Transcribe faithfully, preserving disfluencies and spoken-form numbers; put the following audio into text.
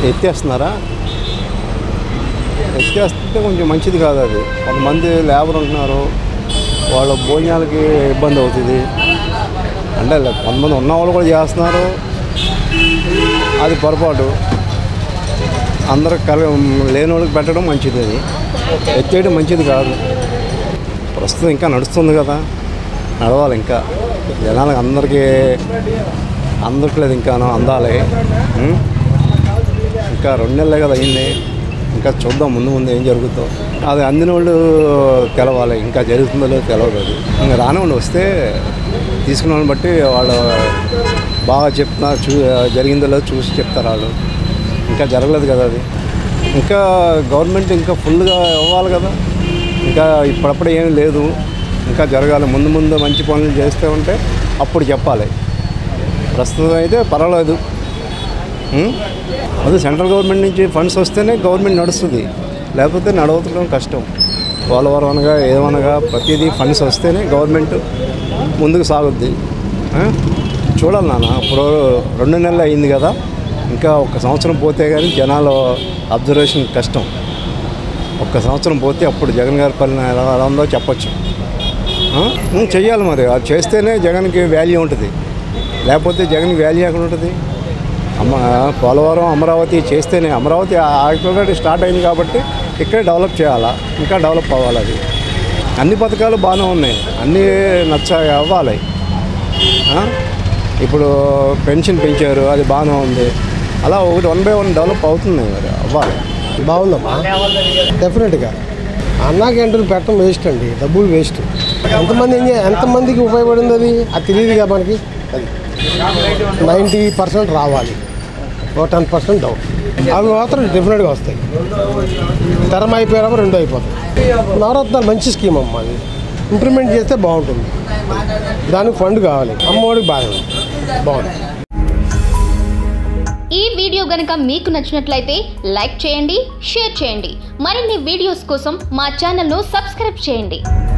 ఎత్తేస్తున్నారా? ఎత్తేస్తుంటే కొంచెం మంచిది కాదు. అది కొంతమంది లేబర్ ఉంటున్నారు, వాళ్ళ భోజనాలకి ఇబ్బంది అవుతుంది. అంటే కొంతమంది ఉన్నవాళ్ళు కూడా చేస్తున్నారు, అది పొరపాటు. అందరూ కల లేని వాళ్ళకి పెట్టడం మంచిది, అది ఎత్తేయడం మంచిది కాదు. ప్రస్తుతం ఇంకా నడుస్తుంది కదా, నడవాలి. ఇంకా జనాలకు అందరికీ అందట్లేదు, ఇంకా అందాలి. ఇంకా రెండు నెలలే కదా అయింది, ఇంకా చూద్దాం ముందు ముందు ఏం జరుగుతుందో. అది అందిన వాళ్ళు తెలవాలి, ఇంకా జరుగుతుందో లేదో తెలవదు. అది ఇంకా రానివ్వండి, వస్తే తీసుకున్న వాళ్ళని బట్టి వాళ్ళు బాగా చెప్తున్నారు, చూ జరిగిందో లేదో చూసి చెప్తారు వాళ్ళు. ఇంకా జరగలేదు కదా అది. ఇంకా గవర్నమెంట్ ఇంకా ఫుల్గా ఇవ్వాలి కదా, ఇంకా ఇప్పుడప్పుడే ఏమీ లేదు, ఇంకా జరగాలి. ముందు ముందు మంచి పనులు చేస్తూ ఉంటే అప్పుడు చెప్పాలి. ప్రస్తుతం అయితే పర్వాలేదు. అదే సెంట్రల్ గవర్నమెంట్ నుంచి ఫండ్స్ వస్తేనే గవర్నమెంట్ నడుస్తుంది, లేకపోతే నడవడం కష్టం. పోలవరం అనగా ఏమనగా ప్రతిదీ ఫండ్స్ వస్తేనే గవర్నమెంట్ ముందుకు సాగుద్ది. చూడాలి నాన్న, ఇప్పుడు రెండు నెలలు అయింది కదా, ఇంకా ఒక సంవత్సరం పోతే కానీ జనాలు అబ్జర్వేషన్ కష్టం. ఒక్క సంవత్సరం పోతే అప్పుడు జగన్ గారి పని ఎలా ఎలా ఉందో చెప్పచ్చు. చెయ్యాలి మరి, అది చేస్తేనే జగన్కి వాల్యూ ఉంటుంది, లేకపోతే జగన్కి వాల్యూ ఎక్కడ ఉంటుంది? అమ్మ పోలవరం అమరావతి చేస్తేనే, అమరావతి ఆల్రెడీ స్టార్ట్ అయింది కాబట్టి ఇక్కడే డెవలప్ చేయాలా, ఇంకా డెవలప్ అవ్వాలి. అది అన్ని పథకాలు బాగానే ఉన్నాయి, అన్నీ నచ్చ అవ్వాలి. ఇప్పుడు పెన్షన్ పెంచారు, అది బాగానే ఉంది. అలా ఒకటి వన్ బై వన్ డెవలప్ అవుతుంది, మరి అవ్వాలి. బాగుందమ్మా, డెఫినెట్గా. అన్నా క్యాంటీన్ పెట్టడం వేస్ట్ అండి, డబ్బులు వేస్ట్. ఎంతమంది ఎంతమందికి ఉపయోగపడింది అది అది తెలియదుగా మనకి. అది నైంటీ పర్సెంట్ రావాలి, ఓ టెన్ పర్సెంట్ డౌన్. అవి మాత్రం డెఫినెట్గా వస్తాయి. తరం అయిపోయినప్పుడు రెండు అయిపోతాయి. నవరత్నాలు మంచి స్కీమ్ అమ్మ, అది ఇంప్లిమెంట్ చేస్తే బాగుంటుంది. దానికి ఫండ్ కావాలి, అమ్మఒడికి బాగా బాగుంది. ఈ వీడియో గనుక మీకు నచ్చినట్లయితే లైక్ చేయండి, షేర్ చేయండి. మరిన్ని వీడియోస్ కోసం మా ఛానల్ను సబ్స్క్రైబ్ చేయండి.